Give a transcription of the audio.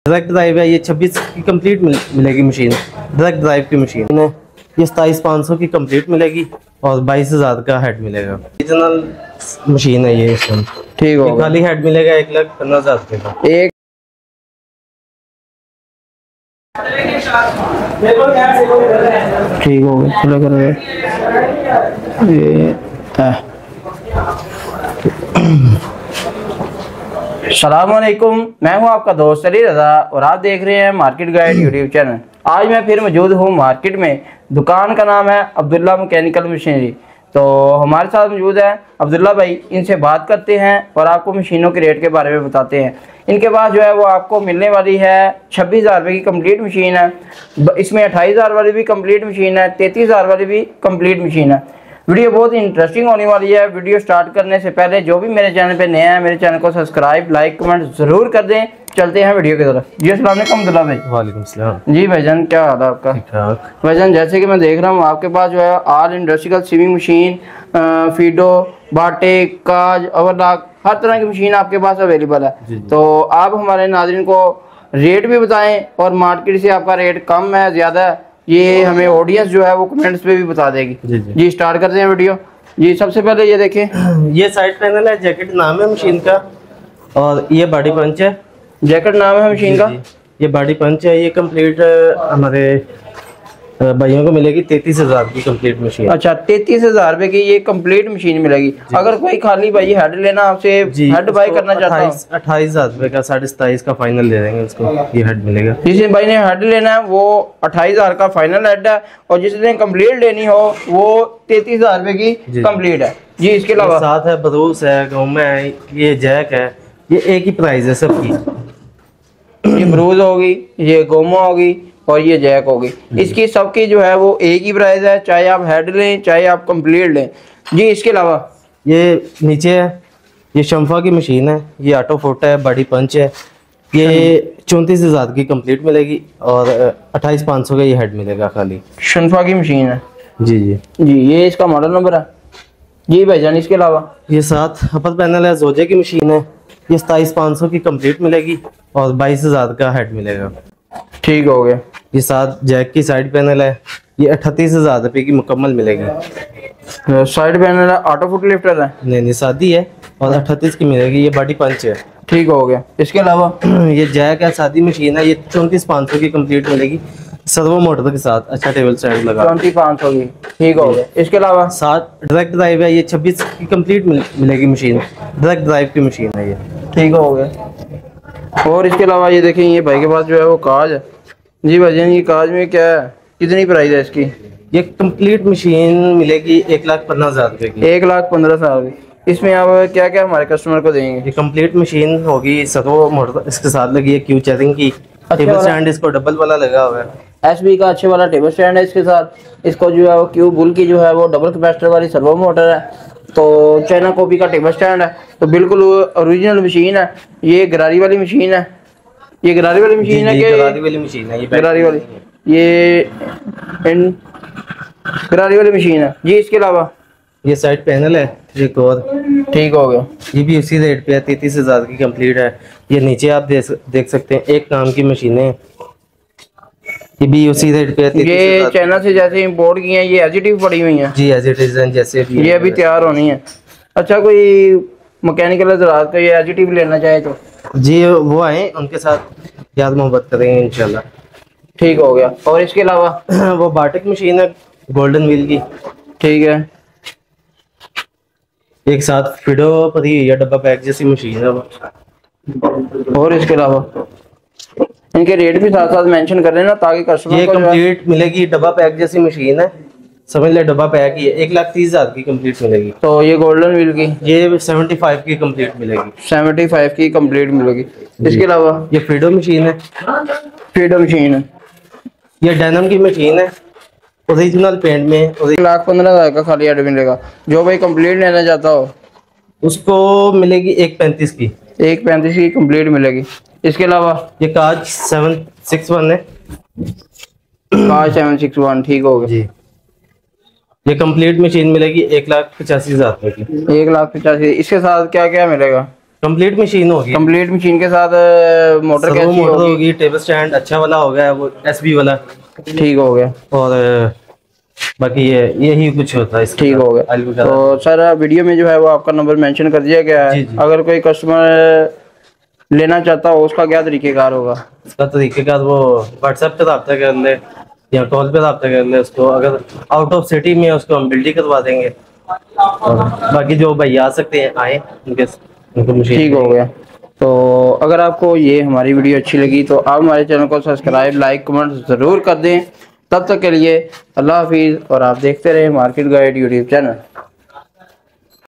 Direct drive है, ये 26 की कंप्लीट मिलेगी मशीन। डायरेक्ट ड्राइव की मशीन है ये 27,500 की कंप्लीट मिलेगी और 22,000 का हेड मिलेगा। ओरिजिनल मशीन है ये इसमें। ठीक है, खाली हेड मिलेगा 1,15,000 रुपये का। एक ठीक हो गया। अस्सलामुअलैकुम, मैं हूं आपका दोस्त अली रजा और आप देख रहे हैं मार्केट गाइड यूट्यूब चैनल। आज मैं फिर मौजूद हूं मार्केट में। दुकान का नाम है अब्दुल्ला मैकेनिकल मशीनरी। तो हमारे साथ मौजूद है अब्दुल्ला भाई, इनसे बात करते हैं और आपको मशीनों के रेट के बारे में बताते हैं। इनके पास जो है वो आपको मिलने वाली है 26,000 रुपये की कंप्लीट मशीन है। इसमें 28,000 वाली भी कंप्लीट मशीन है, 33,000 वाली भी कंप्लीट मशीन है। वीडियो बहुत इंटरेस्टिंग होने वाली है। वीडियो स्टार्ट करने से पहले जो भी मेरे चैनल पे नया है मेरे चैनल को सब्सक्राइब, लाइक, कमेंट जरूर कर दें। चलते हैं वीडियो की तरफ। जी अस्सलाम वालेकुम अब्दुल्ला भाई। वालेकुम सलाम। जी भाईजान, क्या हाल है आपका? ठीक ठाक भाईजान, जैसे कि मैं देख रहा हूँ आपके पास जो है ऑल इंडस्ट्रियल सीविंग मशीन, फीडो, बाटे, काज, ओवरलॉक, हर तरह की मशीन आपके पास अवेलेबल है। तो आप हमारे नाज़रीन को रेट भी बताएं और मार्केट से आपका रेट कम है ज़्यादा है, ये हमें ऑडियंस जो है वो कमेंट्स पे भी बता देगी। जी स्टार्ट करते हैं वीडियो। जी सबसे पहले ये देखें, ये साइड पैनल है, जैकेट नाम है मशीन का, और ये बॉडी पंच है। जैकेट नाम है मशीन का, ये बॉडी पंच है। ये कंप्लीट हमारे भाइयों को मिलेगी 33,000 की कंप्लीट मशीन। अच्छा, 33,000 रुपए की ये कंप्लीट मशीन मिलेगी। अगर कोई खाली भाई हेड लेना आपसे हेड बाय करना चाहता है 28,000 रुपए का 27,500 का फाइनल दे देंगे उसको, ये हेड मिलेगा। जिस भाई ने हेड लेना है वो 28,000 का फाइनल हेड है, और जिसने कंप्लीट लेनी हो वो 33,000 रुपए की कंप्लीट है। जी इसके अलावा साथ है बरूस है, गोमा है, ये जैक है, ये एक ही प्राइस है सबकी। ये बरूज होगी, ये गोमा होगी और ये जैक होगी। इसकी सबकी जो है वो एक ही प्राइस है, चाहे आप हेड लें चाहे आप कंप्लीट लें। जी इसके अलावा ये नीचे है, ये शम्फा की मशीन है, ये ऑटो फोटा है, बॉडी पंच है। ये 34,000 की कंप्लीट मिलेगी और 28,500 का ये हेड मिलेगा खाली। शम्फा की मशीन है। जी जी ये इसका मॉडल नंबर है। जी भाईजान, इसके अलावा ये साथ अपर पैनल है, जोजे की मशीन है। ये 27,500 की कंप्लीट मिलेगी और 22,000 का हेड मिलेगा। ठीक हो गया। ये साथ जैक की साइड पैनल है, ये 38,000 रुपये की मुकम्मल मिलेगी। साइड पैनल है, ऑटो फुट लिफ्टर है? नहीं सादी है और 38 की मिलेगी। ये बॉडी पंच है। ठीक हो गया। इसके अलावा ये जैक है, सादी मशीन है, ये 34,500 की कंप्लीट मिलेगी सर्वो मोटर के साथ। अच्छा टेबल स्टैंड लगा 34,500 की। ठीक हो गया। इसके अलावा साथ डायरेक्ट ड्राइव है, ये 26 की कंप्लीट मिलेगी मशीन। डायरेक्ट ड्राइव की मशीन है ये। ठीक हो गया। और इसके अलावा ये देखें, ये भाई के पास जो है वो काज है। जी भाईजान, ये काज में क्या है, कितनी प्राइस है इसकी? ये कंप्लीट मशीन मिलेगी 1,15,000 रुपये की। 1,15,000 की। इसमें आप क्या क्या हमारे कस्टमर को देंगे? ये कंप्लीट मशीन होगी, सर्वो मोटर इसके साथ लगी है, क्यू चेयरिंग की, टेबल स्टैंड इसको डबल वाला लगा हुआ है। एसबी का अच्छे वाला टेबल स्टैंड है इसके साथ। इसको जो है वो क्यू बुल की जो है वो डबल कैपेसिटर वाली सर्वो मोटर है। तो चाइना कॉपी का टेबल स्टैंड है। तो बिल्कुल ओरिजिनल मशीन है। ये गरारी वाली मशीन है। ये गरारी वाली मशीन है कि गरारी वाली मशीन है? ये गरारी वाली, ये गरारी वाली मशीन है। जी इसके अलावा ये साइड पैनल है एक और। ठीक हो गया। ये भी उसी रेट पे है, 33,000 की कंप्लीट है। ये नीचे आप देख सकते हैं, एक काम की मशीनें, ये भी उसी रेट पे है। ये चाइना से जैसे इंपोर्ट की हैं, ये एजिटिव पड़ी हुई हैं। जी एज इट इज जैसे भी ये अभी तैयार होनी है। अच्छा, कोई मैकेनिकल हज़रात का ये एजिटिव लेना चाहे तो जी वो आए, उनके साथ याद मोहब्बत करेंगे इंशाल्लाह। ठीक हो गया। और इसके अलावा वो बाटिक मशीन है गोल्डन व्हील की। ठीक है। एक साथ फिडो पड़ी हुई है, डब्बा पैक जैसी मशीन है वो। और इसके अलावा इनके रेट भी साथ साथ मेंशन कर लेना ताकि कस्टमर ये को कंप्लीट मिलेगी, डब्बा पैक जैसी मशीन है, समझ ले डब्बा पैक ही है। 1,30,000 की कंप्लीट मिलेगी। तो ये गोल्डन व्हील की ये 75 की कंप्लीट मिलेगी। 75 की कंप्लीट मिलेगी। इसके अलावा ये फिडो मशीन है। फीडर मशीन है। ये डेनिम की मशीन है, ओरिजिनल पेंट में। 1,15,000 का खाली हेड मिलेगा। जो भाई कंप्लीट लेना चाहता हो उसको मिलेगी 1,35 की। 1,35 की कंप्लीट मिलेगी। इसके अलावा ये काज 761 है। काज 761। ठीक हो गया जी। ये कंप्लीट मशीन मिलेगी 1,85,000 रुपए की। 1,85,000। इसके साथ क्या क्या मिलेगा? कंप्लीट मशीन होगी, कंप्लीट मशीन के साथ मोटर सर्वो कैसी मोटर होगी? होगी, टेबल स्टैंड अच्छा वाला हो गया, वो एसबी वाला। ठीक हो गया। और बाकी यही कुछ होता है इसके ठीक साथ। हो गया। आलू वगैरह। तो सर वीडियो में जो है वो आपका नंबर मेंशन कर दिया गया है। जी, जी। अगर कोई कस्टमर लेना चाहता हो उसका क्या तरीकेकार होगा? इसका तरीकेकार वो व्हाट्सएप पे रब्ता कर ले या कॉल पे रब्ता कर ले उसको। अगर आउट ऑफ सिटी में है उसको हम बिल्डी करवा देंगे। और बाकी जो भाई आ सकते हैं आए, उनको मशीन। ठीक हो गया। तो अगर आपको ये हमारी वीडियो अच्छी लगी तो आप हमारे चैनल को सब्सक्राइब, लाइक, कमेंट ज़रूर कर दें। तब तक के लिए अल्लाह हाफिज़ और आप देखते रहें मार्केट गाइड यूट्यूब चैनल।